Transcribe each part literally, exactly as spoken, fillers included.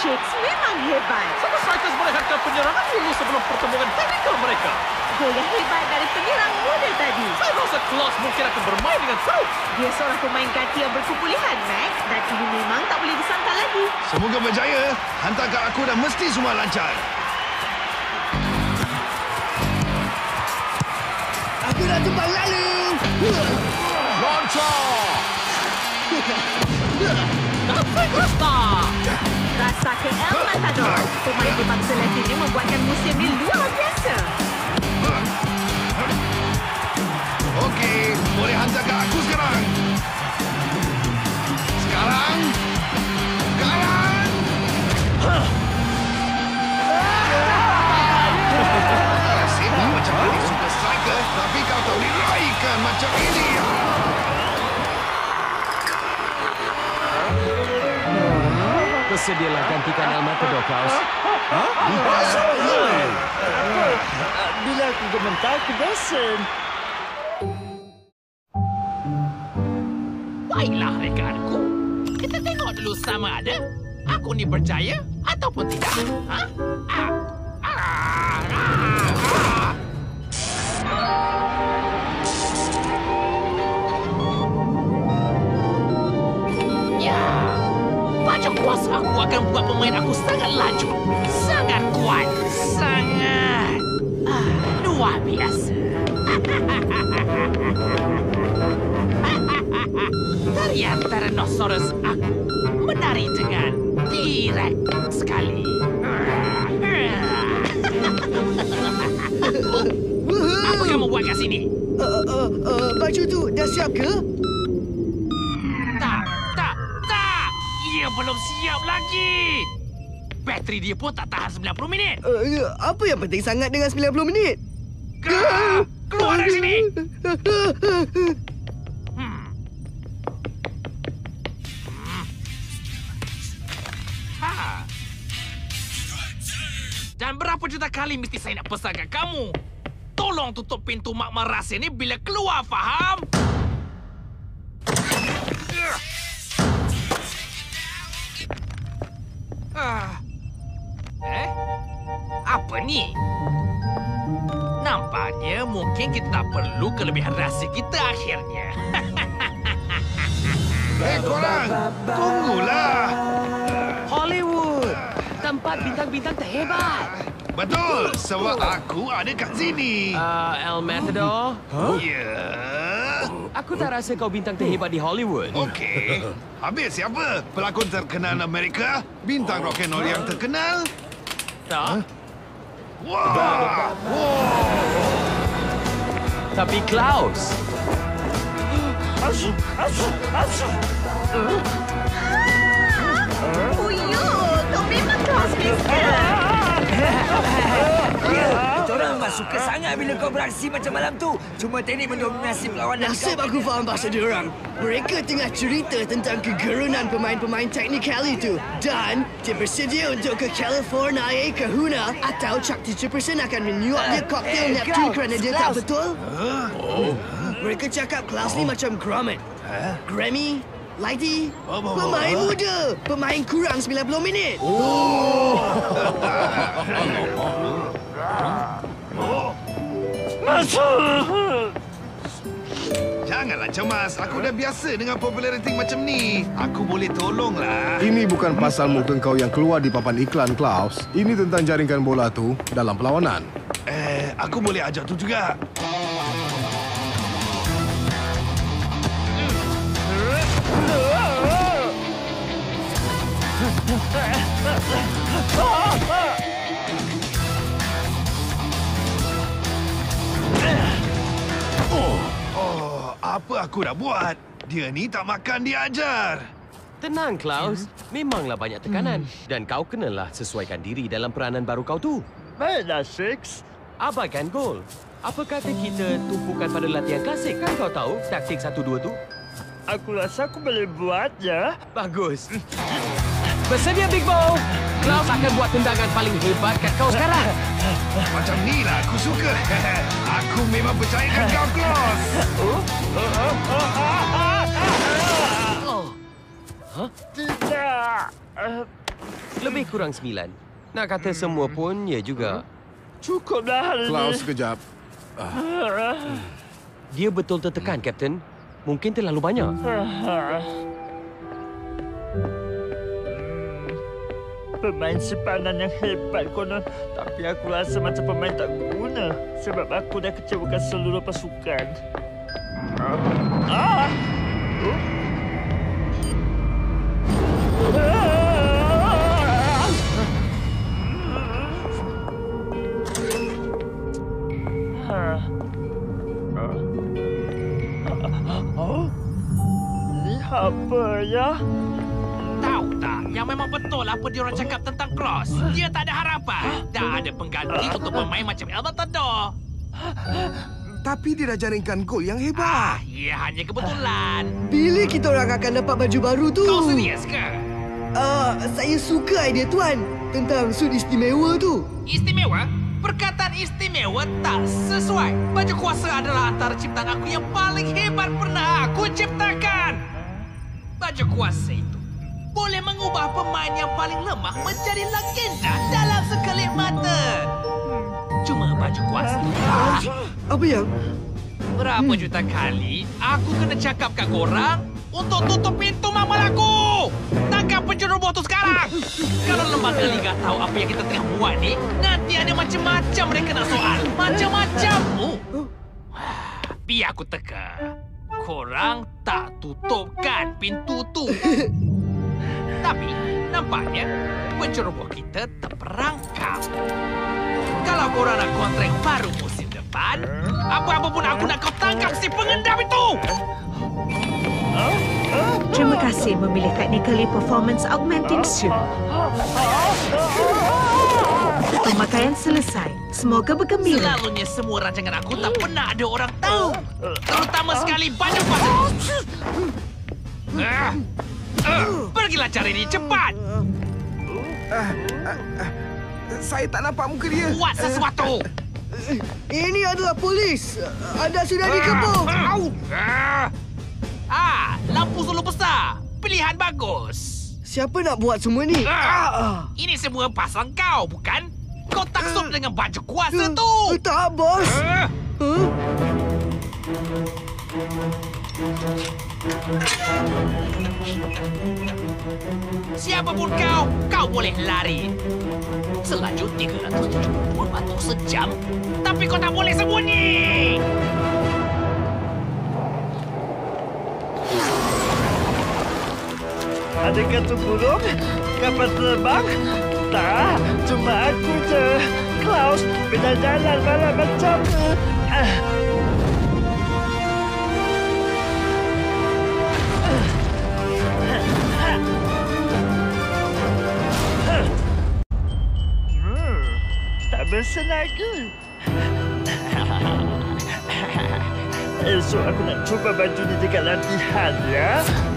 Shakes memang hebat. Sama Strikers boleh hadkan penyerangan dulu sebelum pertemuan teknikal mereka. Gol yang hebat dari penyerang muda tadi. Saya rasa Klaus mungkin akan bermain dengan teruk. Dia seorang pemain ganti yang berkepulihan, Max. Dan ini memang tak boleh disangkal lagi. Semoga berjaya. Hantar kat aku dan mesti semua lancar. Aku dah tumpang lalu. Loncat! Dapat Rasta! Rasa ke El Matador. Pemain berbangsa Latin ini membuatkan musim ini luar biasa. Okey, boleh hantar kat aku sekarang. Sekarang. Sekarang. Sebab macam mana super striker, tapi kau tak boleh raikan macam ini. Bersedialah gantikan El Matador, Klaus. Bila aku gementar, aku bosan. Baiklah rekanku. Kita tengok dulu sama ada aku ni berjaya ataupun tidak. Ha? Ah. Ah. Ah. Ya. Baca kuasa aku akan buat pemain aku sangat laju. Sangat kuat. Sangat. Ah, luar biasa. Tarian Tyrannosaurus aku menari dengan direct sekali. Apa kamu buat kat sini? Uh, uh, uh, baju tu dah siap ke? Tak, tak, tak. Ia belum siap lagi. Bateri dia pun tak tahan sembilan puluh minit. Uh, apa yang penting sangat dengan sembilan puluh minit? Keluar, keluar dari sini. Hmm. Hmm. Ha. Dan berapa juta kali mesti saya nak pesan kat kamu? Tolong tutup pintu makmal rahsia ni bila keluar, faham? Ah. Eh? Apa ni? Nampaknya mungkin kita tak perlu kelebihan rahsia kita akhirnya. Eh, korang! Tunggulah! Hollywood! Tempat bintang-bintang terhebat. Betul, sebab aku ada kat sini. Uh, El Matador? Ya. Aku tak rasa kau bintang terhebat di Hollywood. Okey. Habis siapa? Pelakon terkenal Amerika? Bintang rock and roll yang terkenal? Tak? Wah! Tapi Klaus. Uyo, kau memang kelas biscuit. Diorang memang suka sangat bila kau beraksi macam malam tu. Cuma teknik mendominasi perlawanan. Nasib aku faham bahasa diorang. Mereka tengah cerita tentang kegerunan pemain-pemain teknikal itu. Dan dia bersedia untuk ke California, Kahuna atau Chuck tujuh peratus akan menyuap dia koktail Neptune kerana dia tak betul. Mereka cakap Klaus ni macam Gromit, Grammy, Lighty, pemain muda, pemain kurang sembilan puluh minit. Janganlah cemas. Aku dah biasa dengan populariti macam ni. Aku boleh tolonglah. Ini bukan pasal muka kau yang keluar di papan iklan, Klaus. Ini tentang jaringkan bola tu dalam perlawanan. Eh, aku boleh ajar tu juga. Oh, apa aku dah buat? Dia ni tak makan, dia ajar. Tenang, Klaus. Memanglah banyak tekanan. Dan kau kenalah sesuaikan diri dalam peranan baru kau tu. Baiklah, Six. Abaikan gol. Apa kata kita tumpukan pada latihan klasik? Kan kau tahu taktik satu dua tu? Aku rasa aku boleh buatnya. Bagus. Bersedia, Big Bo. Klaus akan buat tendangan paling hebat kat kau sekarang. Macam ni lah aku suka. Aku memang percayakan kau, Klaus. Oh. Huh? Tidak. Uh, Lebih kurang sembilan. Nak kata semua pun, ya juga. Cukuplah hari Klaus, ini. sekejap. Dia betul tertekan, Kapten. Mungkin terlalu banyak. Pemain simpanan yang hebat konon. Tapi aku rasa macam pemain tak guna. Sebab aku dah kecewakan seluruh pasukan. Ah! Oh. Oh? Ni apa ya? Tahu tak, yang memang betul apa dia orang cakap tentang Klaus. Dia tak ada harapan. Dah ada pengganti untuk pemain macam El Matador. Tapi dia dah jaringkan gol yang Ah, hebat. ia hanya kebetulan. Bila kita orang akan dapat baju baru tu? Kau serius ke? Ah, saya suka idea Tuan tentang sud istimewa tu. Istimewa? Perkataan istimewa tak sesuai. Baju kuasa adalah antara ciptaan aku yang paling hebat pernah aku ciptakan. Baju kuasa itu boleh mengubah pemain yang paling lemah menjadi legenda dalam sekelip mata. Cuma baju kuasa. Ah, Apa yang? berapa juta kali aku kena cakap kat korang untuk tutup pintu mamal aku. Tangkap penceroboh tu sekarang. Kalau lembaga liga tahu apa yang kita tengah buat ni, nanti ada macam-macam mereka nak soal. Macam-macam. Oh. Biar aku teka. Korang tak tutupkan pintu tu. Tapi nampaknya penceroboh kita terperangkap. Kalau korang nak kontrak baru musim depan, apa-apa pun aku nak kau tangkap si pengendam itu. Terima kasih memilih Technically Performance Augmenting Suit. Pemakaian selesai. Semoga bergembira. Selalunya semua rancangan aku tak pernah ada orang tahu. Terutama sekali baju kuasa. Ah, ah, pergilah cari dia cepat. Saya tak nampak muka dia. Buat sesuatu. Ini adalah polis. Anda sudah dikepung. Au. Ah, ah, lampu solo besar. Pilihan bagus. Siapa nak buat semua ni? Ah, ini semua pasal kau, bukan? Kau taksub dengan baju kuasa tu. Eh, Tak, bos. Ah, Huh? siapapun kau, kau boleh lari. Selaju tiga ratus tujuh puluh dua batu sejam. Tapi kau tak boleh sembunyi. Adakah tu burung? Kapal terbang? Tak, cuma aku je. Klaus, bina jalan malam macam ni. Ah. Hmm, tak bersen lagi. Esok aku nak cuba baju ni dekat latihan, ya.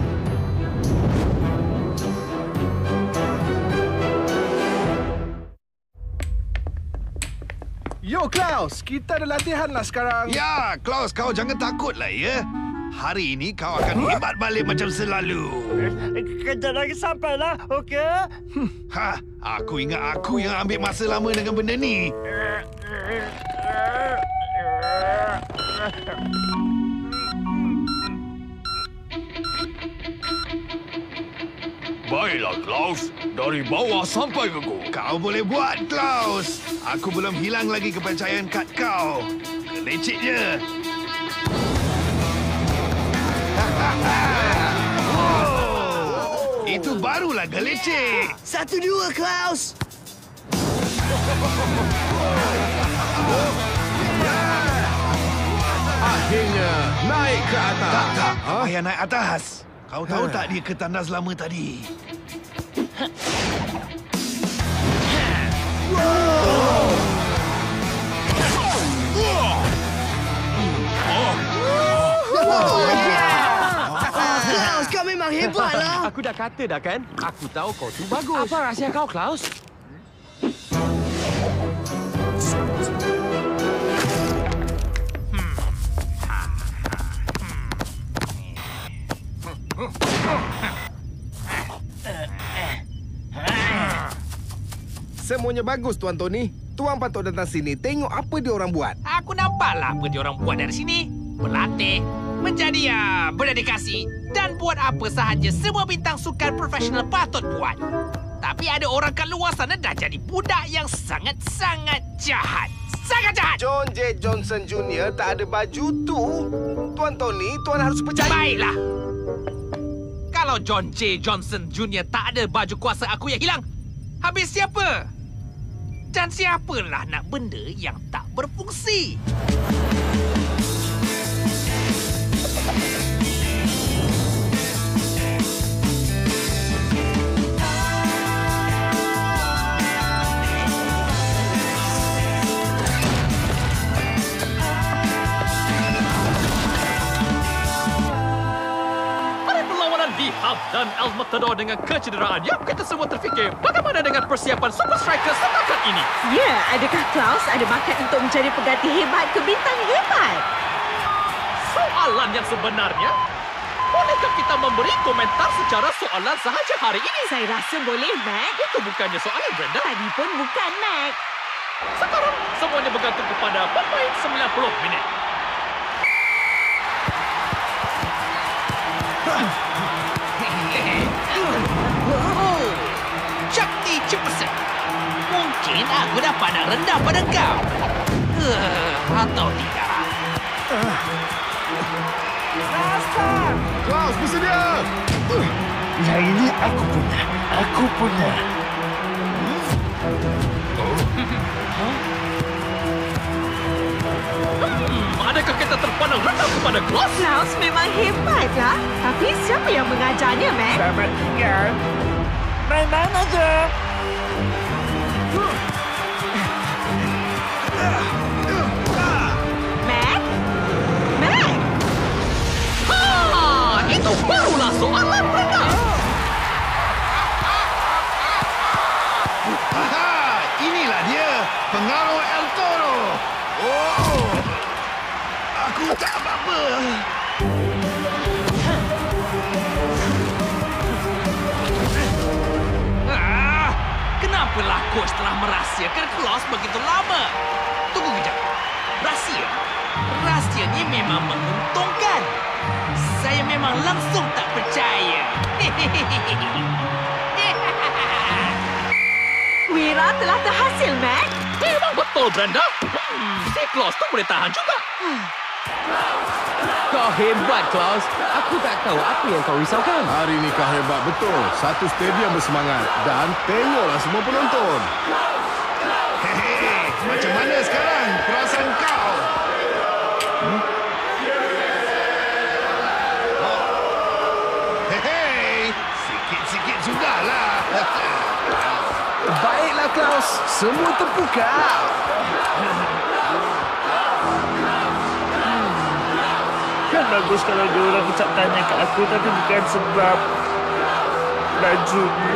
Yo, Klaus, kita ada latihan lah sekarang. Ya, Klaus, kau jangan takutlah ya. Hari ini kau akan hebat balik macam selalu. Kejap lagi sampailah, okey? Ha, aku ingat aku yang ambil masa lama dengan benda ni. Baiklah, Klaus. Dari bawah sampai ke gol. Kau boleh buat, Klaus. Aku belum hilang lagi kepercayaan kat kau. Kelecik je. Oh, itu barulah gelecik. Satu dua, Klaus. Akhirnya naik ke atas. Tak, tak. Tak payah naik atas. Kau tahu tak dia ketandas lama tadi? Klaus, kau memang hebatlah. Aku dah kata dah kan? Aku tahu kau tu bagus. Apa rahsia kau, Klaus? semuanya bagus, Tuan Tony. Tuan patut datang sini tengok apa dia orang buat. Aku nampaklah apa dia orang buat dari sini. Berlatih, menjadi ya, berdedikasi dan buat apa sahaja semua bintang sukan profesional patut buat. Tapi ada orang kat luar sana dah jadi budak yang sangat-sangat jahat. Sangat jahat! John J. Johnson Junior tak ada baju tu. Tuan Tony, Tuan harus percaya. Baiklah. Kalau John J. Johnson Junior tak ada baju kuasa aku yang hilang, habis siapa? Dan siapalah nak benda yang tak berfungsi? Hub dan El Matador dengan kecederaan yang kita semua terfikir bagaimana dengan persiapan Super Striker setakat ini? Ya, adakah Klaus ada bakat untuk mencari pengganti hebat ke bintang hebat? Soalan yang sebenarnya, bolehkah kita memberi komentar secara soalan sahaja hari ini? Saya rasa boleh, Mac. Itu bukannya soalan, Brenda. Tadi pun bukan, Mac. Sekarang semuanya bergantung kepada pemain sembilan puluh minit. Oh, Shakti Jefferson. Mungkin aku dah pandang rendah pada kau. Uh, atau tidak. Rasa! Klaus, bersedia! Yang ini aku punya. Aku punya. Hmm, adakah kita terpandang rendah kepada Klaus? Klaus memang hebatlah. Tapi siapa yang mengajarnya, Mac? Selamat tinggal. Main-main aja. Mac? Mac? Ah, itu barulah soalan Brenda. Aha, inilah dia, pengaruh El Toro. Oh, aku tak apa-apa. Ah, kenapalah coach telah merahsiakan Klaus begitu lama? Tunggu kejap. Rahsia? Rahsianya memang menguntungkan. Saya memang langsung tak percaya. Wira telah terhasil, Mac. Memang betul, Brenda. Hmm, si Klaus tu boleh tahan juga. Kau hebat, Klaus. Aku tak tahu apa yang kau risaukan. Hari ini kau hebat betul. Satu stadium bersemangat. Dan tengoklah semua penonton. Hehehe, macam mana sekarang perasaan kau? Hmm? Oh. Hehehe, sikit-sikit sudahlah. Baiklah, Klaus. Semua terbuka. Kan bagus kalau dia orang ucap tanya kat aku, tapi bukan sebab baju ni.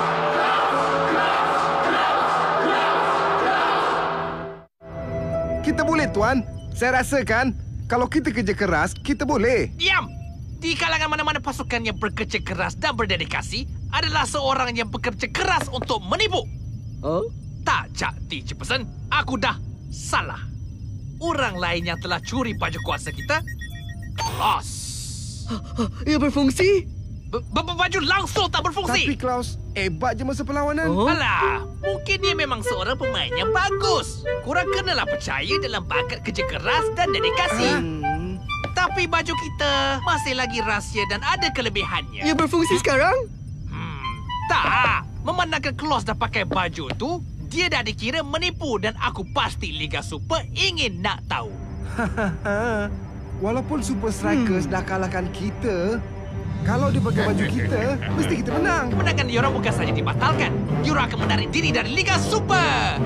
Kita boleh, Tuan. Saya rasakan kalau kita kerja keras, kita boleh. Diam! Di kalangan mana-mana pasukan yang bekerja keras dan berdedikasi adalah seorang yang bekerja keras untuk menipu. Oh? Tak, Shakti Jefferson. Aku dah salah. Orang lain yang telah curi baju kuasa kita, Klaus. Ia berfungsi? B- b- baju langsung tak berfungsi. Tapi Klaus, hebat je masa perlawanan. Oh? Alah, mungkin dia memang seorang pemain yang bagus. Korang kenalah percaya dalam bakat kerja keras dan dedikasi. Hmm. Tapi baju kita masih lagi rahsia dan ada kelebihannya. Ia berfungsi sekarang? Hmm, tak. Memandangkan Klaus dah pakai baju tu, dia dah dikira menipu dan aku pasti Liga Super ingin nak tahu. Walaupun Super Strikers hmm. dah kalahkan kita, kalau dia pakai baju kita, mesti kita menang. Kemenangan diorang bukan saja dibatalkan, diorang akan menarik diri dari Liga Super.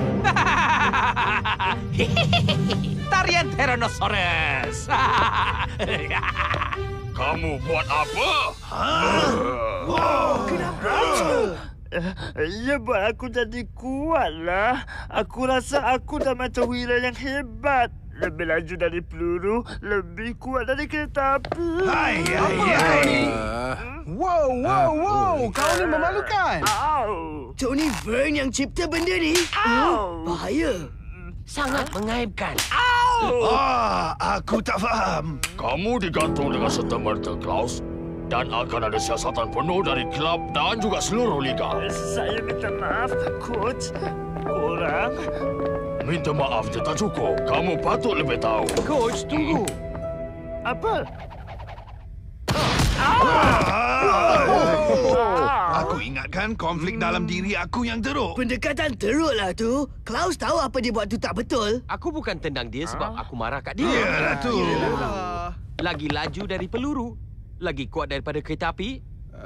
Tarian Tyrannosaurus. Kamu buat apa? Kenapa? Ia buat aku jadi kuat lah. Aku rasa aku dah macam Wira yang hebat. Lebih laju dari peluru, lebih kuat dari kereta api. Hai, hai, hai. Wow, wow, wow. Kau ni memalukan. Au. Tony Vern yang cipta benda ni. Au. Bahaya. Sangat mengaibkan. Ah, aku tak faham. Kamu digantung dengan serta-merta, Klaus. Dan akan ada siasatan penuh dari klub dan juga seluruh liga. Saya minta maaf, Coach. Korang... Minta maaf je tak cukup. Kamu patut lebih tahu. Coach, tunggu. Apa? Aku ingatkan konflik dalam diri aku yang teruk. Pendekatan teruk lah tu. Klaus tahu apa dia buat tu tak betul. Aku bukan tendang dia sebab aku marah kat dia. Ya, tu. Lagi laju dari peluru. Lagi kuat daripada kereta api.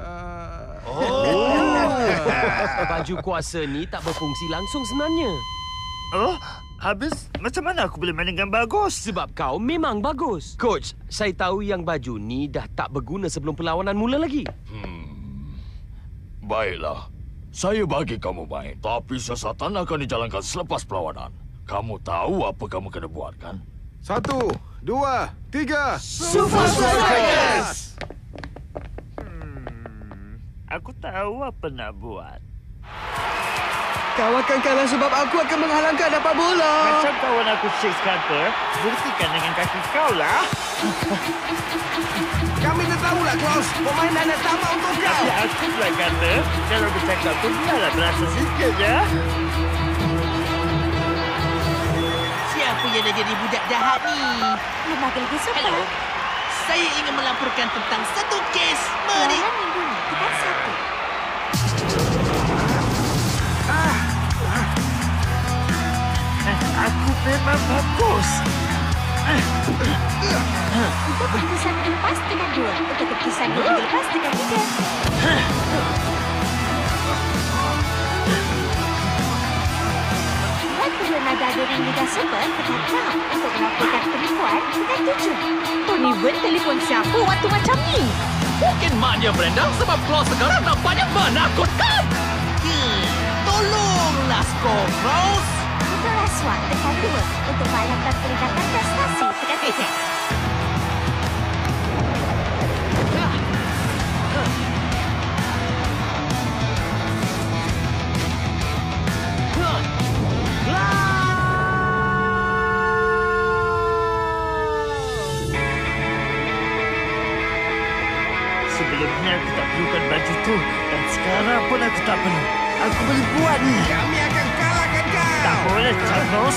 Oh. Baju kuasa ni tak berfungsi langsung sebenarnya. Oh, habis macam mana aku boleh main dengan bagus? Sebab kau memang bagus. Coach, saya tahu yang baju ni dah tak berguna sebelum perlawanan mula lagi. Hmm. Baiklah. Saya bagi kamu main. Tapi siasatan akan dijalankan selepas perlawanan. Kamu tahu apa kamu kena buat, kan? Satu, dua, tiga. Super Strikers! Hmm, aku tahu apa nak buat. Kau akan kalah sebab aku akan menghalang kau dapat bola. Macam kawan aku Shakes kata, buktikan dengan kaki kau lah. Kami dah tahulah, Klaus. Permainan nak tamat untuk kau. Tapi aku pula kata, kalau bercakap tu biarlah berasa sikit ya. Siapa yang dah jadi budak jahat ni? Lembaga Liga Super. Hello. Saya ingin melaporkan tentang satu kes. Mari. Lawan minggu ni, kita satu. Aku memang bagus. Untuk keputusan minggu lepas, tingkat dua. Untuk keputusan minggu lepas, tingkat tiga. Buat pengguna dari Liga Super, tekan enam. Untuk melaporkan penipuan, tekan tujuh. Tony Vern telefon siapa waktu macam ni? Mungkin maknya Brenda sebab Klaus sekarang nampaknya menakutkan. Hmm, tolonglah skor, Klaus. Untuk rasuah, tekan dua. Untuk balapan peningkatan prestasi, tekan tiga. Sebelumnya aku tak perlukan baju tu. Dan sekarang pun aku tak perlu. Aku boleh buat ni. Kami akan kalahkan kau. Tak boleh, Thanos.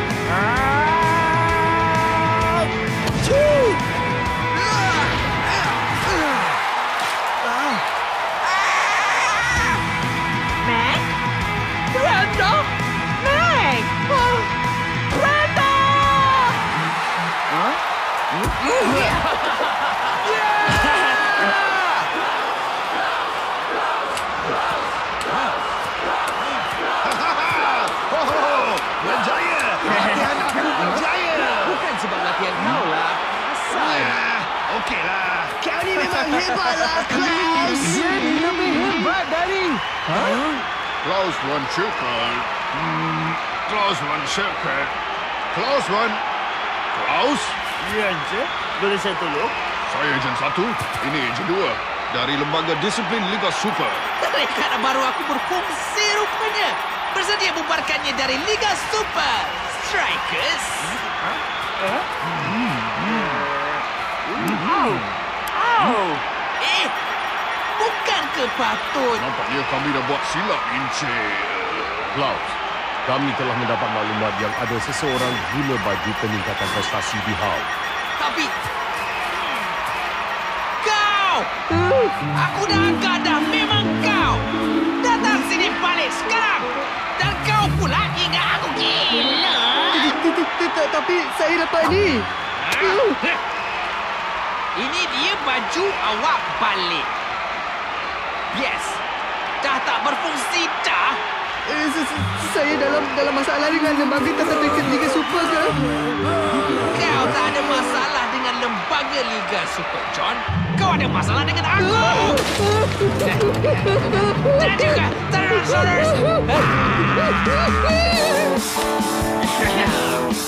Ah! Cuu! Meg? Brenda? Meg! Oh, Brenda! Oh, berjaya. Latihan aku berjaya. Bukan sebab latihan kau lah. Asal. Ah, okeylah. Kau ni memang hebatlah, Klaus. Jadi lebih hebat dari... Klaus won circle. Hmm, Klaus won circle. Klaus won. Klaus? Ya, Encik. Boleh saya tolong? Saya ejen satu. Ini ejen dua. Dari Lembaga Disiplin Liga Super. Rekat baru aku berfungsi rupanya. Bersedia bubarkannya dari Liga Super. Strikers. Au! Au! Eh, bukan ke patut? Nampaknya kami dah buat silap, Encik. Klaus, kami telah mendapat maklumat yang ada seseorang guna baju peningkatan prestasi di hal. Tapi... Kau! Aku dah angkat dah. Memang kau. Datang sini balik sekarang. Dan kau pula ingat aku gila. Tapi saya dapat ni. Ini dia baju awak balik. Yes. Dah tak berfungsi dah. Eh, s- s- Saya dalam dalam masalah dengan lembaga tata peringkat Liga Super ke? Kau tak ada masalah dengan lembaga Liga Super, John. Kau ada masalah dengan aku. Dan juga Tyrannosaurus.